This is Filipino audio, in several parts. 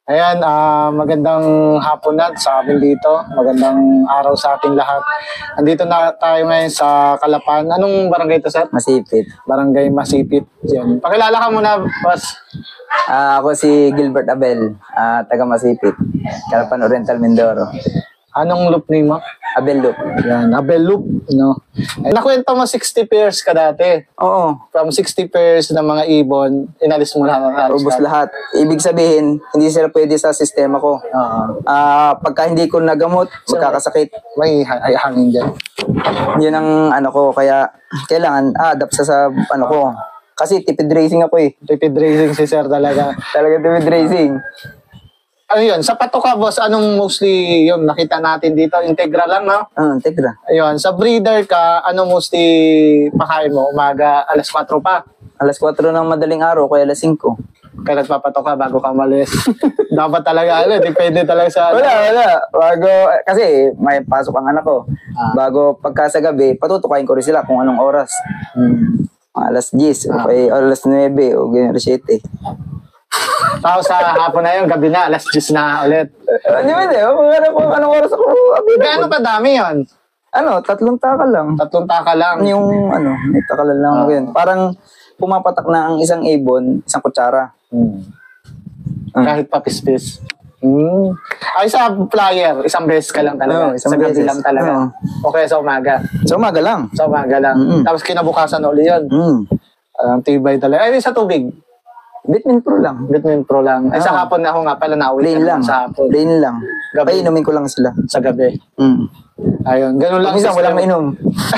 Ayan, magandang hapon na sa amin dito. Magandang araw sa ating lahat. Andito na tayo ngayon sa Calapan. Anong barangay ito, sir? Masipit. Barangay Masipit. Yan. Pakilala ka muna, boss. Ako si Gilbert Abel, taga Masipit, Calapan Oriental, Mindoro. Anong loop name mo? Abel Loop. Yan, Abel Loop. No? Eh, nakwento mo 60 pairs ka dati. Oo. From 60 pairs ng mga ibon, inalis mo lahat. Ubus lahat. Ibig sabihin, hindi sila pwede sa sistema ko. Pagka hindi ko nagamot, magkakasakit. May hangin dyan. Yun ang ano ko, kaya kailangan adapt sa ano ko. Kasi tipid racing ako eh. Tipid racing si sir talaga. Talaga tipid racing. Ano yun? Sa pato ka, boss, anong mostly yung nakita natin dito? Integra lang, no? Integra. Ayun. Sa breeder ka, ano mostly pakain mo? Umaga, alas 4 pa? Alas 4 ng madaling araw, kaya alas 5. Kaya nagpapato ka bago ka malis. Dapat talaga, depende talaga sa... Wala. Kasi may pasok ang anak ko. Bago pagka sa gabi, patutukayin ko rin sila kung anong oras. Alas 10, o alas 9, o ganyan, alas 7. Tapos sa hapon na yun, gabi na, alas 10 na ulit. Di ba, kung anong oras ako. Gaano kadami yun? 3 taka lang. 3 taka lang? Yung, may takal lang ako yun. Parang pumapatak na ang isang ibon, isang kutsara. Kahit papispis. Ay, sa flyer, isang beses ka lang talaga. Isang sa gabi beses lang talaga. Okay, sa umaga. Sa umaga lang. Sa umaga lang. Tapos kinabukasan uli yun. Ang tibay talaga. Ay, sa tubig. Bitmin Pro lang. Bitmin Pro lang. Ay, sa hapon na ako nga pala nauwi. Plain lang. Sa hapon. Plain lang. Gabi. Painumin ko lang sila. Sa gabi. Ayun, ganun lang. Minsan walang mainom.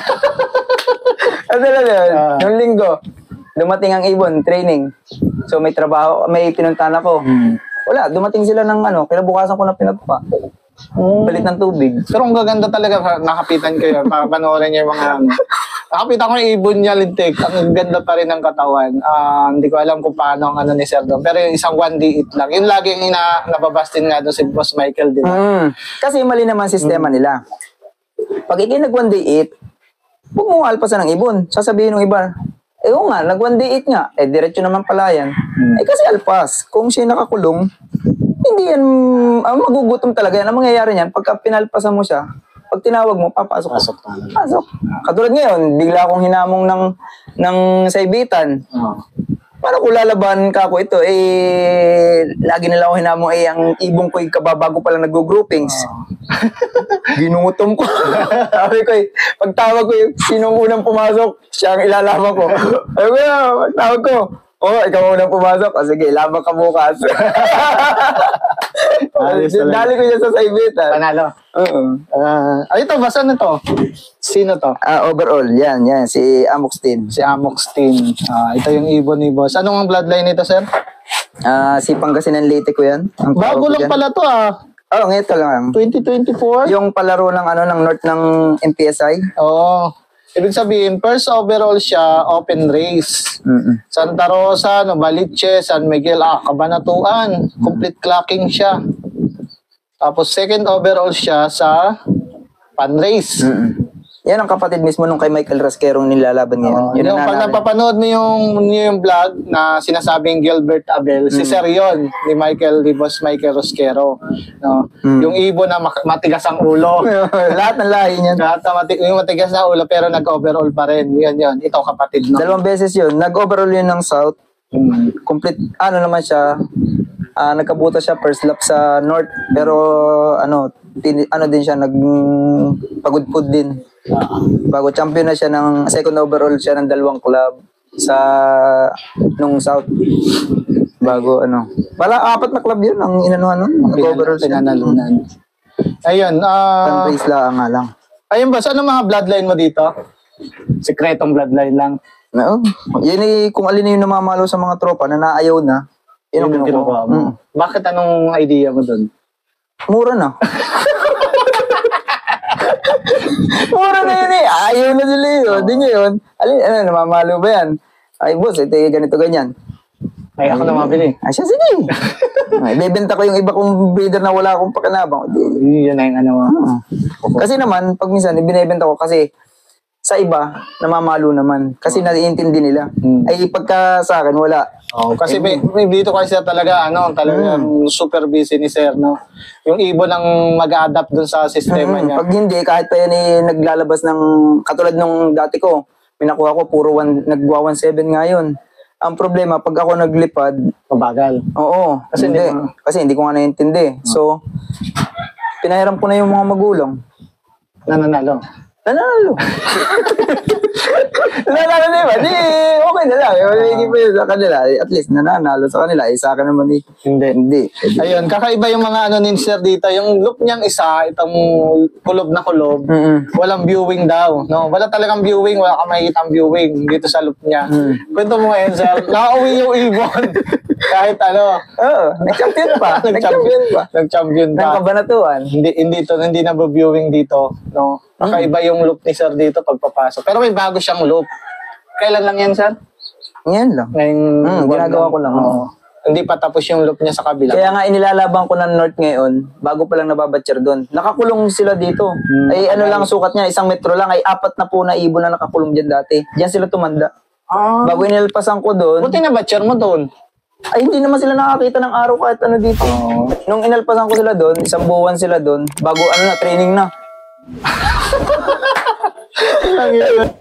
Ano lang yun? Noong linggo, dumating ang ibon, training. So may trabaho, may pinuntahan ako. Wala, dumating sila ng kinabukasan ko na pinagpa. Balit ng tubig. Pero ang gaganda talaga, nakapitan ko yun. Panoorin niyo yung mga nakapitan ko yung ibon niya, lintik. Ang ganda pa rin ng katawan. Hindi ko alam kung paano ang ni Sir Dom. Pero yung isang 1D8 lang. Yun lagi yung nababastin nga doon si Boss Michael, di ba? Kasi mali naman sistema nila. Pag ikinag 1D8, huwag mo alpasan ng ibon. Sasabihin ng iba, oo nga, nag 1D8 nga. Diretso naman pala yan. Kasi alpas. Kung siya nakakulong, hindi yan, magugutom talaga yan. Ang mangyayari niyan, pagka pinalpasan mo siya, pag tinawag mo, papasok. Pasok. Katulad ngayon, bigla akong hinamong ng saibitan. Paano kung lalaban ka ako ito? Lagi nila ako hinamong, ang ibong ko kababago pa lang nag-groupings. Ginutom ko. Sabi ko, pagtawag ko sinong unang pumasok, siya ang ilalaban ko. Sabi ko, pagtawag ko, ikaw unang pumasok. Sige, laban ka bukas. Dali ko siya sa saibitan. Panalo. Ito, basta ano to? Sino to? Overall, yan. Si Amoxtin. Si Amoxtin. Ito yung ibon ni Boss. Anong bloodline nito, sir? Si Pangasinan Leyte ko yan. Bago lang pala to ngayon ito lang. 2024? Yung palaro ng ng North ng MPSI. Ibig sabihin, first overall siya, open race. Santa Rosa, Novaliches, San Miguel, Cabanatuan. Complete clocking siya. Tapos second overall siya sa pan race. Yan ang kapatid mismo nung kay Michael Rasquerong nilalaban ngayon. Yung pag napapanood mo yung vlog na sinasabing Gilbert Abel, si Sir yun, ni Boss Michael Rasquero. Yung ibon na matigas ang ulo. Lahat ng lahi niyan. Yung matigas na ulo pero nag-overall pa rin. Yun. Ito kapatid. 2 beses yun. Nag-overall yun ng South. Complete, naman siya. Nagkabuta siya first lap sa North. Pero, din siya, nagpagudpud din. Bago champion na siya ng second overall siya ng 2 club sa nung South. Bago Wala 4 na club yun ang inanuhan nun. Nag-overall siya. Pinanalunan. Ayun. Race lang nga lang. Ayun ba, ano mga bloodline mo dito? Sekretong bloodline lang. Yan kung alin yung namamalo sa mga tropa na naayaw na, yun ang kinukuha mo. Bakit anong idea mo dun? Mura na. Mura na yun ayaw na sila yun. Di nyo yun. Namamalo ba yan? Ay boss, ito ganito ganyan. Ay ako na mabili. Ay siya, sige. Bebenta ko yung iba kong breeder na wala akong pakinabang. Yun na yung Kasi naman, pag minsan, binibenta ko kasi sa iba, namamalo naman. Kasi naiintindi nila. Ay, pagka sa akin, wala. Oh, kasi may dito kasi talaga talagang super busy ni sir, no. Yung ibon ang mag-adapt dun sa sistema niya. Pag hindi, kahit pa yan naglalabas ng, katulad nung dati ko, pinakuha ko, nagwa 1.7 ngayon. Ang problema, pag ako naglipad, Mabagal. oo, Kasi kasi hindi ko nga naintindi. So, pinahiram ko na yung mga magulang. Nananalo. Nanalo. Nanalo na ba? Di, okay na lang. Hindi pa yun sa kanila. At least, nanalo sa kanila. Sa akin naman hindi. Ayun, kakaiba yung mga ni sir dito. Yung loop niyang isa, itong kulob na kulob, walang viewing daw. No? Wala talagang viewing, wala kang makikita viewing dito sa loop niya. Kwento mo ngayon, sir, nakauwi yung ibon. Kahit Oo, nag-champion pa. Nag-champion pa. Nag-champion pa. Ng kabanatuan. Hindi na viewing dito. No? Kakaiba yung loop ni sir dito pagpapasok. Pero may bago siyang loop. Kailan lang yan, sir? Yan lang. Ngayong ginagawa ko lang. Oo. Hindi pa tapos yung loop niya sa kabila. Kaya nga inilalaban ko ng North ngayon, bago pa lang nababatcher doon. Nakakulong sila dito. Ay ano lang sukat niya, 1 metro lang, ay 4 na po na ibon na nakakulong dyan dati. Diyan sila tumanda. Bago inilpasan ko doon. Buti na batcher mo doon. Ay hindi naman sila nakakita ng araw kahit ano dito. Nung inalpasan ko sila doon, 1 buwan sila doon, bago training na.